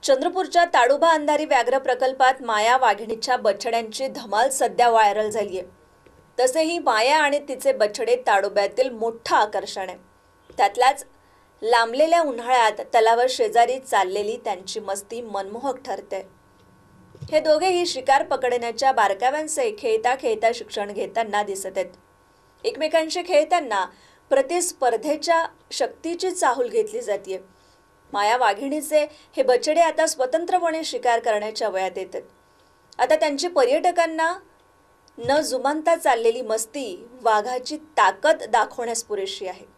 चंद्रपूरच्या ताडोबा अंधारी व्याघ्र प्रकल्पात माया वाघिणीच्या बछड्यांची धमाल सध्या व्हायरल झाली आहे। तसेही माया आणि तिचे बछडे ताडोब्यातील मोठं आकर्षण आहे। त्यातल्याच लांबलेल्या उन्हाळ्यात तलावा शेजारी चाललेली त्यांची मस्ती मनमोहक ठरते। हे दोघेही शिकार पकडण्याच्या बारकाव्यांचे खेळता खेळता शिक्षण घेताना दिसत आहेत। एकमेकांशी खेळताना प्रतिस्पर्धेच्या शक्तीची चाहूल घेतली जाते। माया वाघिणीचे हे बछडे आता स्वतंत्रपणे शिकार करण्याच्या वयात येतात। आता त्यांची पर्यटकांना न जुमानता चाललेली मस्ती वाघाची ताकद दाखवण्यास पुरेशी आहे।